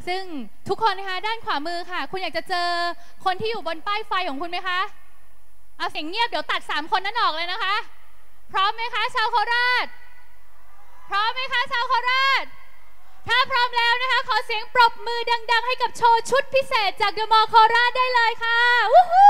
ซึ่งทุกคนนะคะด้านขวามือค่ะคุณอยากจะเจอคนที่อยู่บนป้ายไฟของคุณไหมคะเอาเสียงเงียบเดี๋ยวตัด3คนนั้นออกเลยนะคะพร้อมไหมคะชาวโคราชพร้อมไหมคะชาวโคราชถ้าพร้อมแล้วนะคะขอเสียงปรบมือดังๆให้กับโชว์ชุดพิเศษจากเดอะมอลล์โคราชได้เลยค่ะวู้ฮู้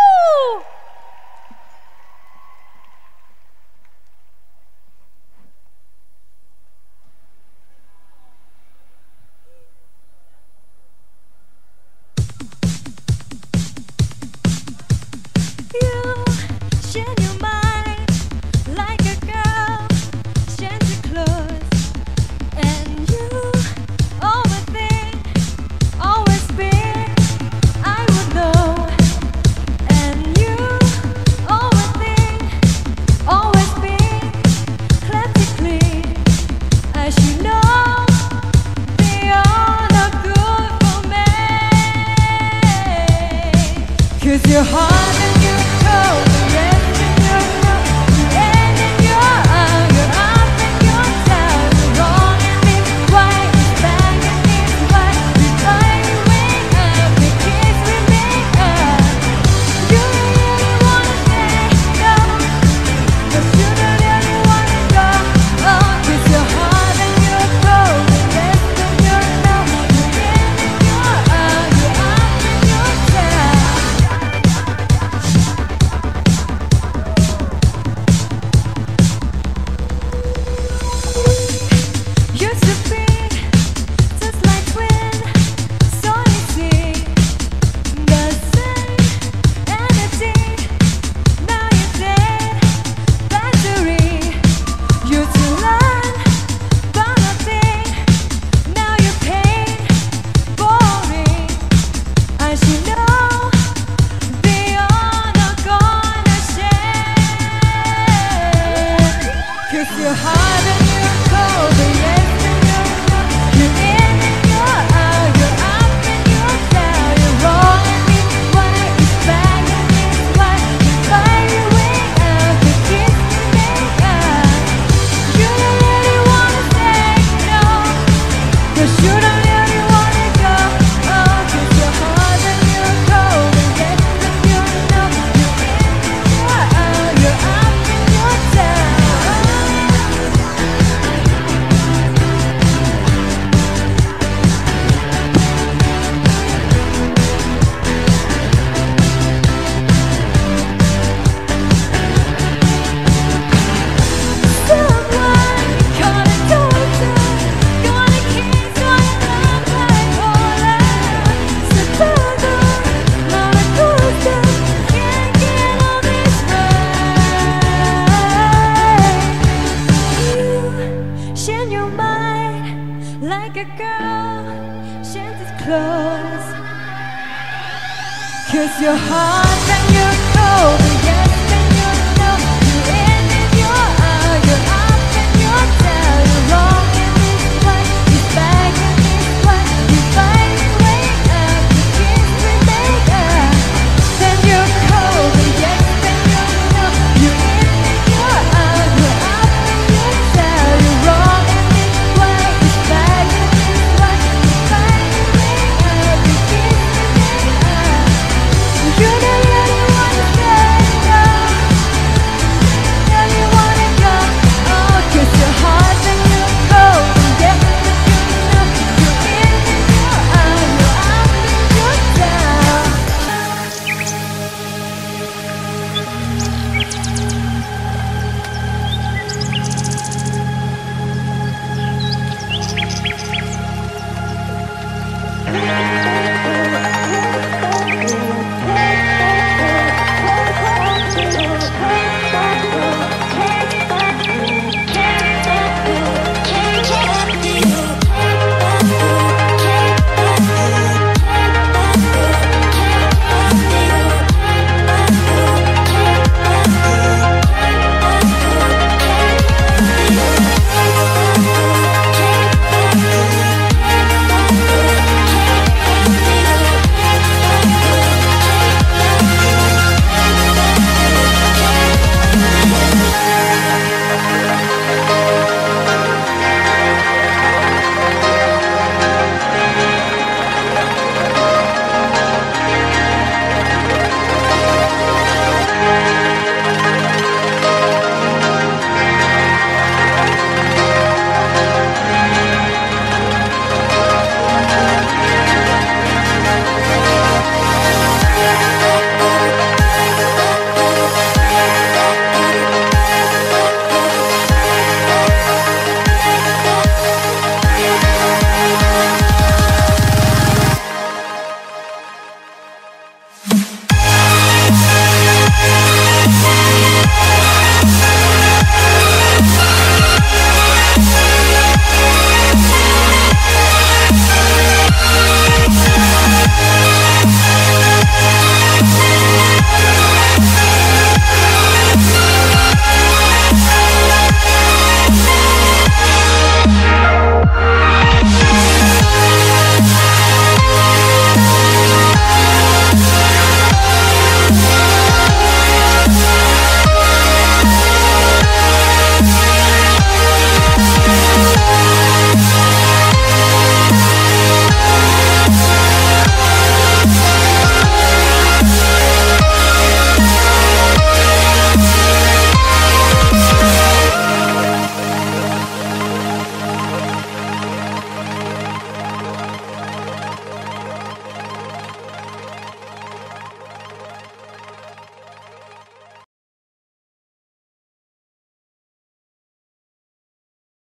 Your heart and your cold, the rest and your love, your end and your out, your up and your down, the wrong and it's right, it's back and it's right, we find a way up, the kiss we make up. You really wanna say no, but you don't really wanna go. Oh, 'cause your heart and your cold, the rest and your love, your end and your out, your up and your down. Used to be just like twin, so easy, the same energy. Now you're dead, battery. Used to learn, but nothing. Now you're pain, boring. I should know they are not gonna share. 'Cause your heart and your cold, the rest and your love, your in and your out, your up and your down, you're wrong and it's right, it's back and it's right, you find your way out, the kiss you make up. You don't really wanna say no, 'cause you don't really wanna go. Oh, 'cause your heart and your cold, the rest and your love, your in and your out, your up and your down. Someone call a doctor, gonna kiss one love bipolar. Chicago, roller coaster, can't get on this ride. You shine your mind like a girl shines its clothes. 'Cause your heart and your cold, the yes and your no, your in and your out, your up and your down, you're wrong and it's right, it's back and it's right, you find your way out, the kiss we make up. Then you're cold, the yes and your no, you're in and you're out, you're up and you're down, you're wrong and it's right, it's back and it's right, you find your way out, the kiss we make up. You don't really wanna say no, really wanna go. Oh, 'cause your heart and your cold, the yes and your no, you're in and you're out, you're up and you're down.